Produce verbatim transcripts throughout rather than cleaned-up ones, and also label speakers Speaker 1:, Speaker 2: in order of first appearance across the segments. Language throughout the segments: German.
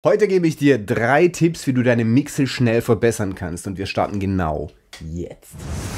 Speaker 1: Heute gebe ich dir drei Tipps, wie du deine Mixe schnell verbessern kannst, und wir starten genau jetzt.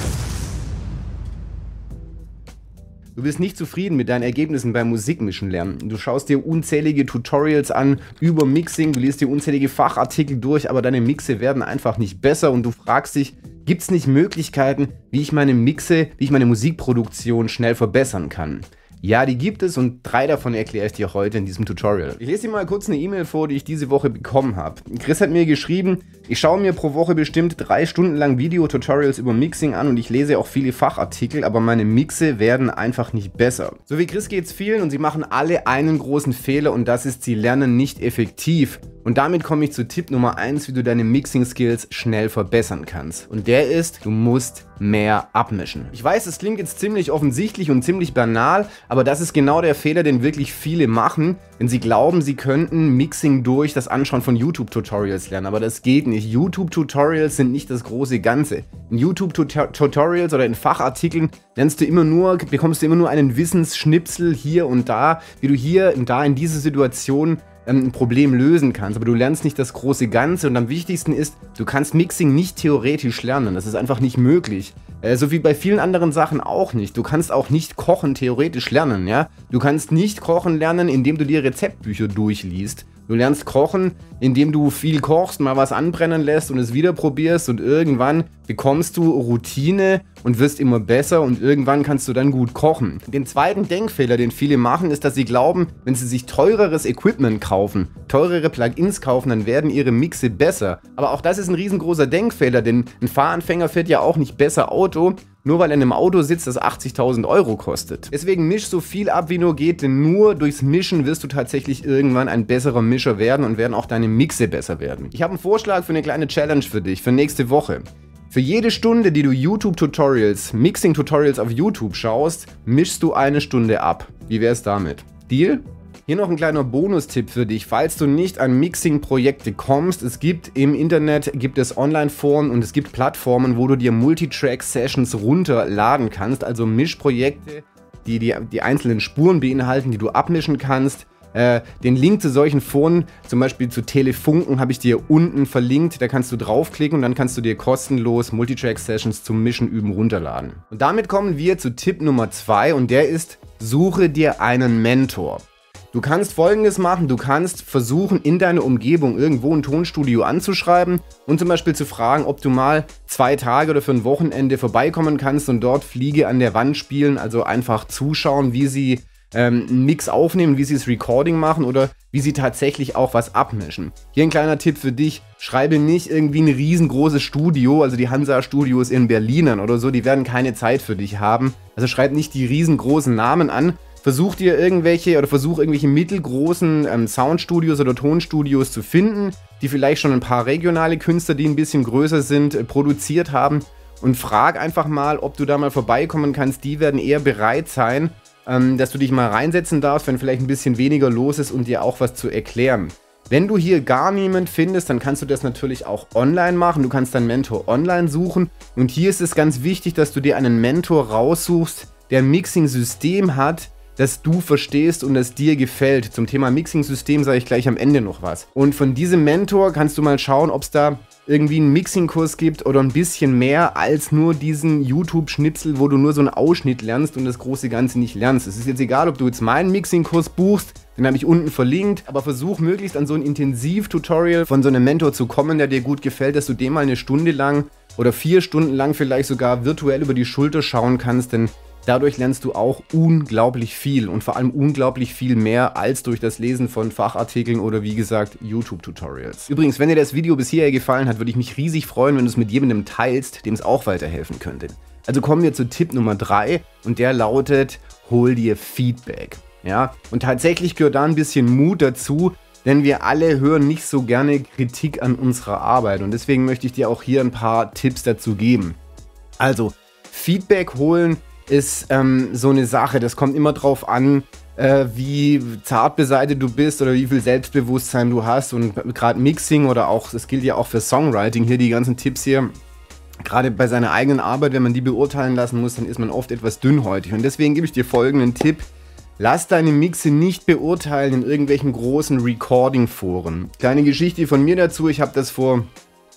Speaker 1: Du bist nicht zufrieden mit deinen Ergebnissen beim Musikmischen lernen. Du schaust dir unzählige Tutorials an über Mixing, du liest dir unzählige Fachartikel durch, aber deine Mixe werden einfach nicht besser und du fragst dich, gibt es nicht Möglichkeiten, wie ich meine Mixe, wie ich meine Musikproduktion schnell verbessern kann? Ja, die gibt es und drei davon erkläre ich dir heute in diesem Tutorial. Ich lese dir mal kurz eine E-Mail vor, die ich diese Woche bekommen habe. Chris hat mir geschrieben, ich schaue mir pro Woche bestimmt drei Stunden lang Video-Tutorials über Mixing an und ich lese auch viele Fachartikel, aber meine Mixe werden einfach nicht besser. So wie Chris geht es vielen und sie machen alle einen großen Fehler und das ist, sie lernen nicht effektiv. Und damit komme ich zu Tipp Nummer eins, wie du deine Mixing-Skills schnell verbessern kannst. Und der ist, du musst mehr abmischen. Ich weiß, es klingt jetzt ziemlich offensichtlich und ziemlich banal, aber das ist genau der Fehler, den wirklich viele machen, wenn sie glauben, sie könnten Mixing durch das Anschauen von YouTube-Tutorials lernen. Aber das geht nicht. YouTube-Tutorials sind nicht das große Ganze. In YouTube-Tutorials oder in Fachartikeln lernst du immer nur, bekommst du immer nur einen Wissensschnipsel hier und da, wie du hier und da in dieser Situation ein Problem lösen kannst, aber du lernst nicht das große Ganze und am wichtigsten ist, du kannst Mixing nicht theoretisch lernen, das ist einfach nicht möglich. Äh, so wie bei vielen anderen Sachen auch nicht. Du kannst auch nicht Kochen theoretisch lernen, ja? Du kannst nicht Kochen lernen, indem du dir Rezeptbücher durchliest. Du lernst kochen, indem du viel kochst, mal was anbrennen lässt und es wieder probierst und irgendwann bekommst du Routine und wirst immer besser und irgendwann kannst du dann gut kochen. Den zweiten Denkfehler, den viele machen, ist, dass sie glauben, wenn sie sich teureres Equipment kaufen, teurere Plugins kaufen, dann werden ihre Mixe besser. Aber auch das ist ein riesengroßer Denkfehler, denn ein Fahranfänger fährt ja auch nicht besser Auto, nur weil er in einem Auto sitzt, das achtzigtausend Euro kostet. Deswegen misch so viel ab wie nur geht, denn nur durchs Mischen wirst du tatsächlich irgendwann ein besserer Mischer werden und werden auch deine Mixe besser werden. Ich habe einen Vorschlag für eine kleine Challenge für dich, für nächste Woche. Für jede Stunde, die du YouTube-Tutorials, Mixing-Tutorials auf YouTube schaust, mischst du eine Stunde ab. Wie wär's damit? Deal? Hier noch ein kleiner Bonustipp für dich, falls du nicht an Mixing-Projekte kommst. Es gibt im Internet, gibt es Online-Foren und es gibt Plattformen, wo du dir Multitrack-Sessions runterladen kannst, also Mischprojekte, die, die die einzelnen Spuren beinhalten, die du abmischen kannst. Äh, den Link zu solchen Foren, zum Beispiel zu Telefunken, habe ich dir unten verlinkt. Da kannst du draufklicken und dann kannst du dir kostenlos Multitrack-Sessions zum Mischen üben runterladen. Und damit kommen wir zu Tipp Nummer zwei und der ist, suche dir einen Mentor. Du kannst Folgendes machen, du kannst versuchen, in deiner Umgebung irgendwo ein Tonstudio anzuschreiben und zum Beispiel zu fragen, ob du mal zwei Tage oder für ein Wochenende vorbeikommen kannst und dort Fliege an der Wand spielen, also einfach zuschauen, wie sie ähm, einen Mix aufnehmen, wie sie das Recording machen oder wie sie tatsächlich auch was abmischen. Hier ein kleiner Tipp für dich, schreibe nicht irgendwie ein riesengroßes Studio, also die Hansa Studios in Berlin oder so, die werden keine Zeit für dich haben. Also schreib nicht die riesengroßen Namen an. Versuch dir irgendwelche oder versuch irgendwelche mittelgroßen ähm, Soundstudios oder Tonstudios zu finden, die vielleicht schon ein paar regionale Künstler, die ein bisschen größer sind, äh, produziert haben und frag einfach mal, ob du da mal vorbeikommen kannst. Die werden eher bereit sein, ähm, dass du dich mal reinsetzen darfst, wenn vielleicht ein bisschen weniger los ist und dir auch was zu erklären. Wenn du hier gar niemand findest, dann kannst du das natürlich auch online machen. Du kannst deinen Mentor online suchen und hier ist es ganz wichtig, dass du dir einen Mentor raussuchst, der ein Mixing-System hat, das du verstehst und das dir gefällt. Zum Thema Mixing-System sage ich gleich am Ende noch was. Und von diesem Mentor kannst du mal schauen, ob es da irgendwie einen Mixing-Kurs gibt oder ein bisschen mehr als nur diesen YouTube-Schnipsel, wo du nur so einen Ausschnitt lernst und das große Ganze nicht lernst. Es ist jetzt egal, ob du jetzt meinen Mixing-Kurs buchst, den habe ich unten verlinkt, aber versuch möglichst an so ein Intensiv-Tutorial von so einem Mentor zu kommen, der dir gut gefällt, dass du dem mal eine Stunde lang oder vier Stunden lang vielleicht sogar virtuell über die Schulter schauen kannst, denn dadurch lernst du auch unglaublich viel und vor allem unglaublich viel mehr als durch das Lesen von Fachartikeln oder wie gesagt YouTube-Tutorials. Übrigens, wenn dir das Video bis hierher gefallen hat, würde ich mich riesig freuen, wenn du es mit jemandem teilst, dem es auch weiterhelfen könnte. Also kommen wir zu Tipp Nummer drei und der lautet, hol dir Feedback. Ja? Und tatsächlich gehört da ein bisschen Mut dazu, denn wir alle hören nicht so gerne Kritik an unserer Arbeit und deswegen möchte ich dir auch hier ein paar Tipps dazu geben. Also, Feedback holen ist ähm, so eine Sache, das kommt immer drauf an, äh, wie zart beseitigt du bist oder wie viel Selbstbewusstsein du hast und gerade Mixing oder auch, das gilt ja auch für Songwriting, hier die ganzen Tipps hier, gerade bei seiner eigenen Arbeit, wenn man die beurteilen lassen muss, dann ist man oft etwas dünnhäutig und deswegen gebe ich dir folgenden Tipp, Lass deine Mixe nicht beurteilen in irgendwelchen großen Recording-Foren. Kleine Geschichte von mir dazu, ich habe das vor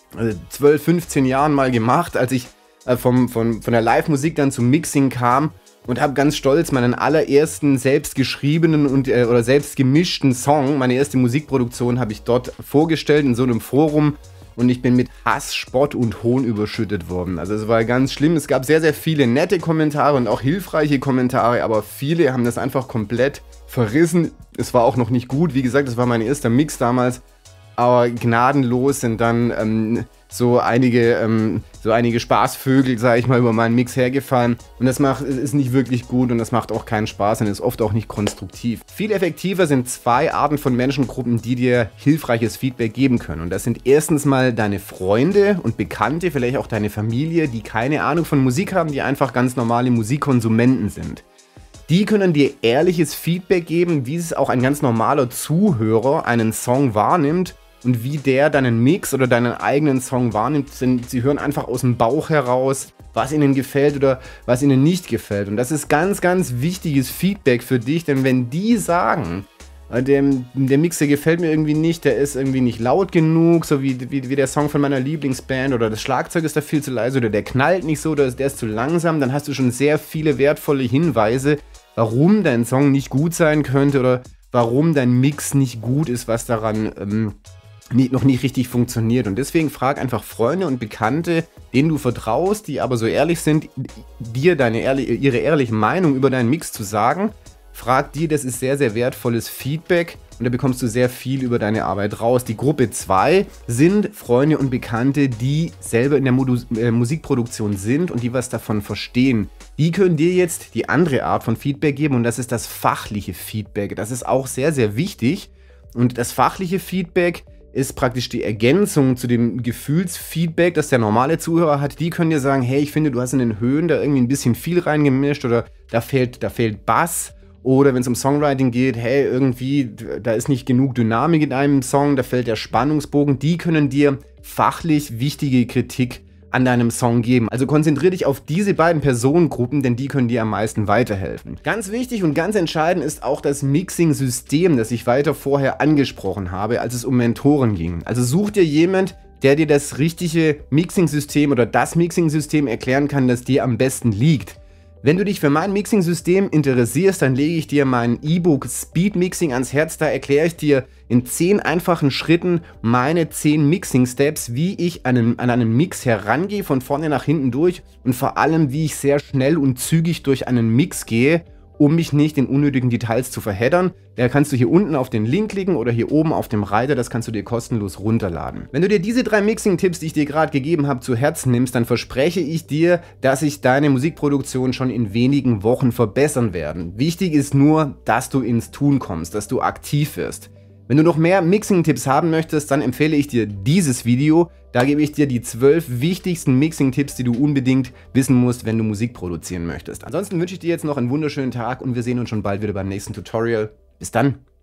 Speaker 1: zwölf, fünfzehn Jahren mal gemacht, als ich äh, vom, von, von der Live-Musik dann zum Mixing kam und habe ganz stolz meinen allerersten selbst geschriebenen und, äh, oder selbst gemischten Song, meine erste Musikproduktion, habe ich dort vorgestellt in so einem Forum und ich bin mit Hass, Spott und Hohn überschüttet worden. Also es war ganz schlimm, es gab sehr, sehr viele nette Kommentare und auch hilfreiche Kommentare, aber viele haben das einfach komplett verrissen. Es war auch noch nicht gut, wie gesagt, das war mein erster Mix damals. Aber gnadenlos sind dann ähm, so, einige, ähm, so einige Spaßvögel, sage ich mal, über meinen Mix hergefallen. Und das macht, ist nicht wirklich gut und das macht auch keinen Spaß und ist oft auch nicht konstruktiv. Viel effektiver sind zwei Arten von Menschengruppen, die dir hilfreiches Feedback geben können. Und das sind erstens mal deine Freunde und Bekannte, vielleicht auch deine Familie, die keine Ahnung von Musik haben, die einfach ganz normale Musikkonsumenten sind. Die können dir ehrliches Feedback geben, wie es auch ein ganz normaler Zuhörer einen Song wahrnimmt und wie der deinen Mix oder deinen eigenen Song wahrnimmt. Sie hören einfach aus dem Bauch heraus, was ihnen gefällt oder was ihnen nicht gefällt. Und das ist ganz, ganz wichtiges Feedback für dich, denn wenn die sagen, der, der Mix, der gefällt mir irgendwie nicht, der ist irgendwie nicht laut genug, so wie, wie, wie der Song von meiner Lieblingsband, oder das Schlagzeug ist da viel zu leise oder der knallt nicht so oder der ist zu langsam, dann hast du schon sehr viele wertvolle Hinweise, warum dein Song nicht gut sein könnte oder warum dein Mix nicht gut ist, was daran ähm, nicht, noch nicht richtig funktioniert. Und deswegen frag einfach Freunde und Bekannte, denen du vertraust, die aber so ehrlich sind, dir deine ehrliche, ihre ehrliche Meinung über deinen Mix zu sagen. Frag die, das ist sehr, sehr wertvolles Feedback und da bekommst du sehr viel über deine Arbeit raus. Die Gruppe zwei sind Freunde und Bekannte, die selber in der Modu äh, Musikproduktion sind und die was davon verstehen. Die können dir jetzt die andere Art von Feedback geben und das ist das fachliche Feedback. Das ist auch sehr, sehr wichtig und das fachliche Feedback ist praktisch die Ergänzung zu dem Gefühlsfeedback, das der normale Zuhörer hat. Die können dir sagen, hey, ich finde, du hast in den Höhen da irgendwie ein bisschen viel reingemischt oder da fehlt, da fehlt Bass. Oder wenn es um Songwriting geht, hey, irgendwie, da ist nicht genug Dynamik in einem Song, da fällt der Spannungsbogen. Die können dir fachlich wichtige Kritik an deinem Song geben. Also konzentriere dich auf diese beiden Personengruppen, denn die können dir am meisten weiterhelfen. Ganz wichtig und ganz entscheidend ist auch das Mixing-System, das ich weiter vorher angesprochen habe, als es um Mentoren ging. Also such dir jemand, der dir das richtige Mixing-System oder das Mixing-System erklären kann, das dir am besten liegt. Wenn du dich für mein Mixing-System interessierst, dann lege ich dir mein E-Book Speed Mixing ans Herz. Da erkläre ich dir in zehn einfachen Schritten meine zehn Mixing-Steps, wie ich an einen, an einen Mix herangehe, von vorne nach hinten durch und vor allem, wie ich sehr schnell und zügig durch einen Mix gehe, um mich nicht in unnötigen Details zu verheddern. Da kannst du hier unten auf den Link klicken oder hier oben auf dem Reiter, das kannst du dir kostenlos runterladen. Wenn du dir diese drei Mixing-Tipps, die ich dir gerade gegeben habe, zu Herzen nimmst, dann verspreche ich dir, dass sich deine Musikproduktion schon in wenigen Wochen verbessern werden. Wichtig ist nur, dass du ins Tun kommst, dass du aktiv wirst. Wenn du noch mehr Mixing-Tipps haben möchtest, dann empfehle ich dir dieses Video. Da gebe ich dir die zwölf wichtigsten Mixing-Tipps, die du unbedingt wissen musst, wenn du Musik produzieren möchtest. Ansonsten wünsche ich dir jetzt noch einen wunderschönen Tag und wir sehen uns schon bald wieder beim nächsten Tutorial. Bis dann!